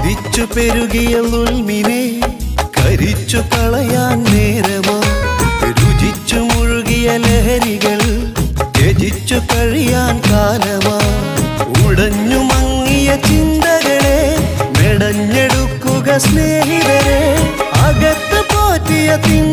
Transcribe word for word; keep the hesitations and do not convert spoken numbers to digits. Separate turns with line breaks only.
കുടിച്ചു പെരുകിയ ഉൾമിനെ കരിച്ചു കളയാൻ നേരമാ രുചിച്ചു മുഴുകിയ ലഹരികൾ ത്യജിച്ചു കഴിയാൻ കാലമാ ഉടഞ്ഞു മങ്ങിയ ചിന്തകളെ മെടഞ്ഞെടുക്കുക സ്നേഹിതരെ അകത്ത് പോറ്റിയ